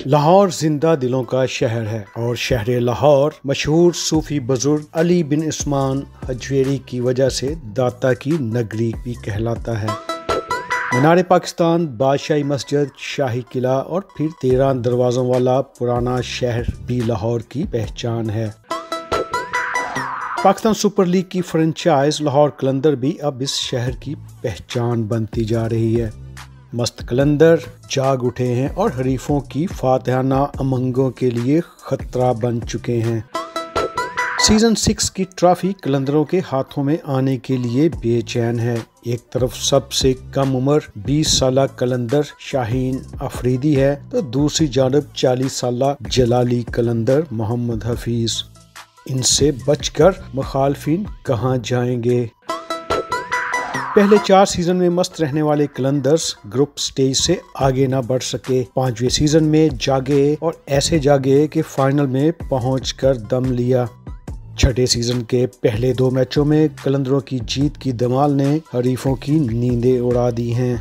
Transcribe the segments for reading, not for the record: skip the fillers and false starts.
لاہور زندہ دلوں کا شہر ہے اور شہر لاہور مشہور صوفی بزرگ علی بن عثمان حجویری کی وجہ سے داتا کی نگری بھی کہلاتا ہے۔ مینار پاکستان، بادشاہی مسجد، شاہی قلعہ اور پھر 13 دروازوں والا پرانا شہر بھی لاہور کی پہچان ہے۔ پاکستان سپر لیگ کی فرنچائز لاہور قلندر بھی اب اس شہر کی پہچان بنتی جا رہی ہے۔ مست قلندر جاگ اٹھے ہیں اور حریفوں کی فاتحانہ امنگوں کے لیے خطرہ بن چکے ہیں۔ سیزن 6 کی ٹرافی قلندروں کے ہاتھوں میں آنے کے لیے بے چین ہے۔ ایک طرف سب سے کم عمر 20 سالہ قلندر شاہین افریدی ہے تو دوسری جانب 40 سالہ جلالی قلندر محمد حفیظ۔ ان سے بچ کر مخالفین کہاں جائیں گے؟ پہلے 4 سیزن میں مست رہنے والے قلندرز گروپ سٹیج سے آگے نہ بڑھ سکے۔ 5ویں سیزن میں جاگے اور ایسے جاگے کہ فائنل میں پہنچ کر دم لیا۔ 6 سیزن کے پہلے 2 میچوں میں قلندروں کی جیت کی دھمال نے حریفوں کی نیندیں اڑا دی ہیں۔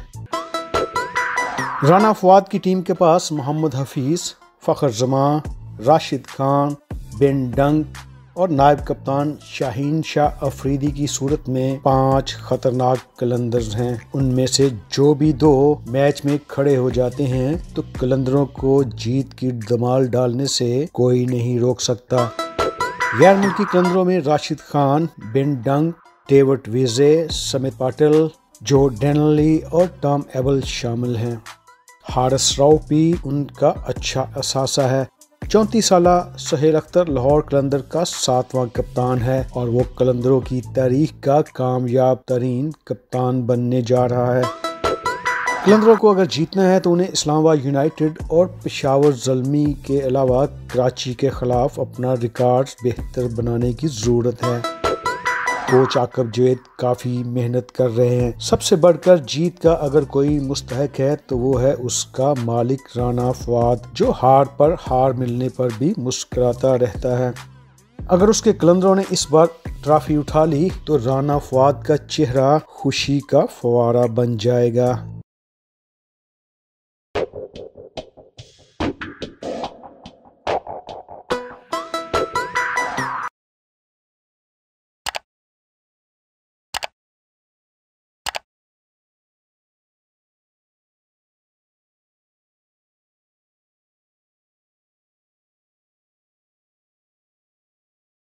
رانا فواد کی ٹیم کے پاس محمد حفیظ، فخر زمان، راشد خان، بن ڈنگ اور نائب کپتان شاہین شاہ افریدی کی صورت میں 5 خطرناک قلندرز ہیں۔ ان میں سے جو بھی 2 میچ میں کھڑے ہو جاتے ہیں تو قلندروں کو جیت کی دھمال ڈالنے سے کوئی نہیں روک سکتا۔ غیر ملکی قلندروں میں راشد خان، بن ڈنگ، ڈیوڈ ویزے، سمت پاٹل، جو ڈینلی اور ٹام ایبل شامل ہیں۔ حارث راؤف بھی ان کا اچھا اثاثہ ہے۔ 34 سالہ سہیل اختر لاہور قلندر کا 7واں کپتان ہے اور وہ قلندروں کی تاریخ کا کامیاب ترین کپتان بننے جا رہا ہے۔ قلندروں کو اگر جیتنا ہے تو انہیں اسلام آباد یونائیٹڈ اور پشاور زلمی کے علاوہ کراچی کے خلاف اپنا ریکارڈ بہتر بنانے کی ضرورت ہے۔ کوچ عاقب جوید کافی محنت کر رہے ہیں۔ سب سے بڑھ کر جیت کا اگر کوئی مستحق ہے تو وہ ہے اس کا مالک رانا فواد، جو ہار پر ہار ملنے پر بھی مسکراتا رہتا ہے۔ اگر اس کے قلندروں نے اس بار ٹرافی اٹھا لی تو رانا فواد کا چہرہ خوشی کا فوارہ بن جائے گا۔